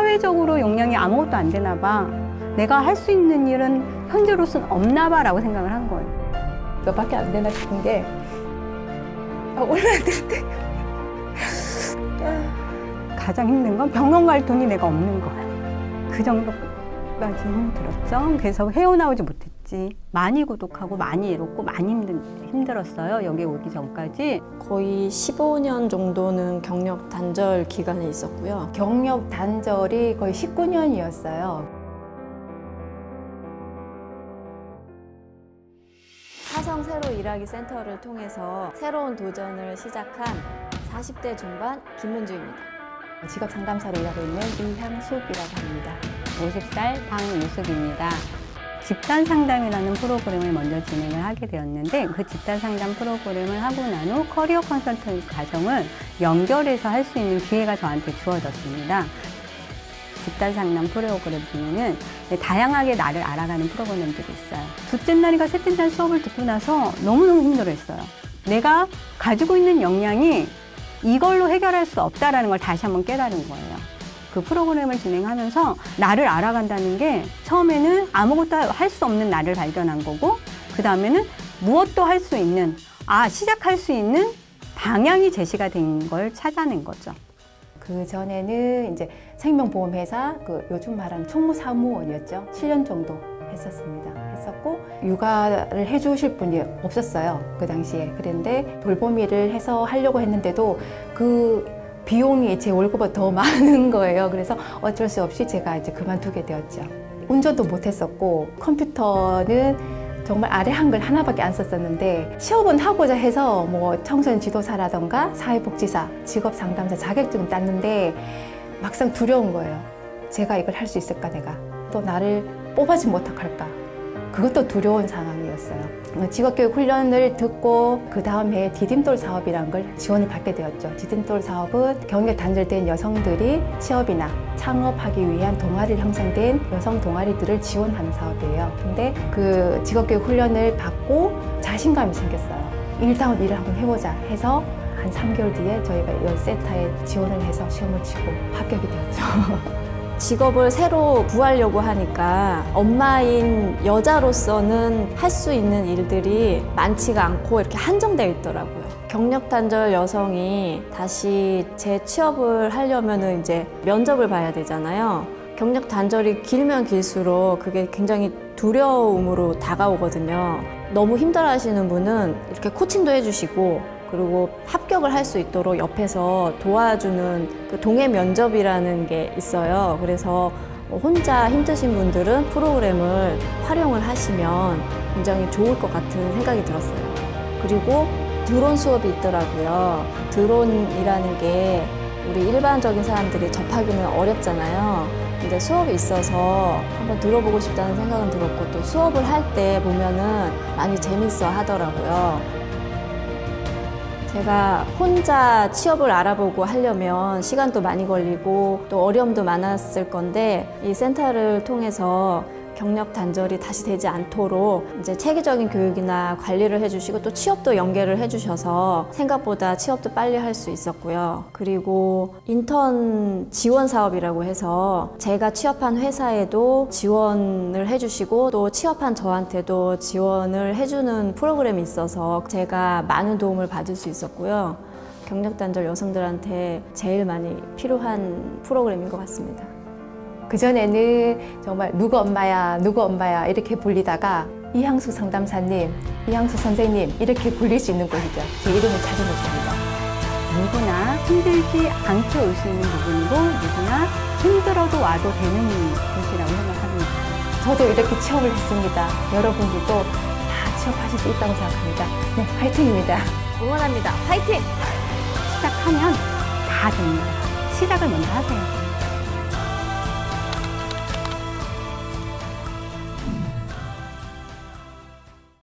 사회적으로 역량이 아무것도 안 되나 봐. 내가 할 수 있는 일은 현재로서는 없나 봐라고 생각을 한 거예요. 너밖에 안 되나 싶은 게 올라야 되는데 가장 힘든 건 병원 갈 돈이 내가 없는 거야. 그 정도까지 힘들었죠. 그래서 헤어나오지 못했지. 많이 고독하고 많이 외롭고 많이 힘들었어요. 여기 오기 전까지. 거의 15년 정도는 경력 단절 기간에 있었고요. 경력 단절이 거의 19년이었어요. 화성 새로 일하기 센터를 통해서 새로운 도전을 시작한 40대 중반 김문주입니다. 직업 상담사로 일하고 있는 이향숙이라고 합니다. 50살 방유숙입니다. 집단 상담이라는 프로그램을 먼저 진행을 하게 되었는데 그 집단 상담 프로그램을 하고 난 후 커리어 컨설턴트 과정을 연결해서 할 수 있는 기회가 저한테 주어졌습니다. 집단 상담 프로그램 중에는 다양하게 나를 알아가는 프로그램들이 있어요. 둘째 날인가 셋째 날 수업을 듣고 나서 너무너무 힘들어했어요. 내가 가지고 있는 역량이 이걸로 해결할 수 없다는 걸 다시 한번 깨달은 거예요. 그 프로그램을 진행하면서 나를 알아간다는 게 처음에는 아무것도 할 수 없는 나를 발견한 거고 그 다음에는 무엇도 할 수 있는, 시작할 수 있는 방향이 제시가 된 걸 찾아낸 거죠. 그 전에는 이제 생명보험회사, 요즘 말하는 총무사무원이었죠. 7년 정도 했었고 육아를 해주실 분이 없었어요. 그 당시에. 그런데 돌보미를 해서 하려고 했는데도 그 비용이 제 월급보다 더 많은 거예요. 그래서 어쩔 수 없이 제가 이제 그만두게 되었죠. 운전도 못했었고 컴퓨터는 정말 아래 한글 하나밖에 안 썼었는데 취업은 하고자 해서 뭐 청소년 지도사라던가 사회복지사, 직업상담사 자격증 땄는데 막상 두려운 거예요. 제가 이걸 할 수 있을까 내가. 또 나를 뽑아주면 어떡할까. 그것도 두려운 상황이었어요. 직업교육 훈련을 듣고 그 다음 해에 디딤돌 사업이라는 걸 지원을 받게 되었죠. 디딤돌 사업은 경력 단절된 여성들이 취업이나 창업하기 위한 동아리를 형성된 여성 동아리들을 지원하는 사업이에요. 근데 그 직업교육 훈련을 받고 자신감이 생겼어요. 일다운 일을 한번 해보자 해서 한 3개월 뒤에 저희가 이 센터에 지원을 해서 시험을 치고 합격이 되었죠. 직업을 새로 구하려고 하니까 엄마인 여자로서는 할 수 있는 일들이 많지가 않고 이렇게 한정되어 있더라고요. 경력 단절 여성이 다시 재취업을 하려면은 이제 면접을 봐야 되잖아요. 경력 단절이 길면 길수록 그게 굉장히 두려움으로 다가오거든요. 너무 힘들어 하시는 분은 이렇게 코칭도 해주시고 그리고 합격을 할 수 있도록 옆에서 도와주는 그 동해 면접이라는 게 있어요. 그래서 혼자 힘드신 분들은 프로그램을 활용을 하시면 굉장히 좋을 것 같은 생각이 들었어요. 그리고 드론 수업이 있더라고요. 드론이라는 게 우리 일반적인 사람들이 접하기는 어렵잖아요. 근데 수업이 있어서 한번 들어보고 싶다는 생각은 들었고 또 수업을 할 때 보면은 많이 재밌어 하더라고요. 제가 혼자 취업을 알아보고 하려면 시간도 많이 걸리고 또 어려움도 많았을 건데 이 센터를 통해서 경력 단절이 다시 되지 않도록 이제 체계적인 교육이나 관리를 해주시고 또 취업도 연계를 해주셔서 생각보다 취업도 빨리 할 수 있었고요. 그리고 인턴 지원 사업이라고 해서 제가 취업한 회사에도 지원을 해주시고 또 취업한 저한테도 지원을 해주는 프로그램이 있어서 제가 많은 도움을 받을 수 있었고요. 경력 단절 여성들한테 제일 많이 필요한 프로그램인 것 같습니다. 그전에는 정말 누구 엄마야 이렇게 불리다가 이향숙 상담사님, 이향숙 선생님 이렇게 불릴 수 있는 곳이죠. 제 이름을 찾은 곳입니다. 누구나 힘들지 않게 올 수 있는 부분이고 누구나 힘들어도 와도 되는 곳이라고 생각합니다. 저도 이렇게 취업을 했습니다. 여러분들도 다 취업하실 수 있다고 생각합니다. 네, 화이팅입니다. 응원합니다. 화이팅! 시작하면 다 됩니다. 시작을 먼저 하세요.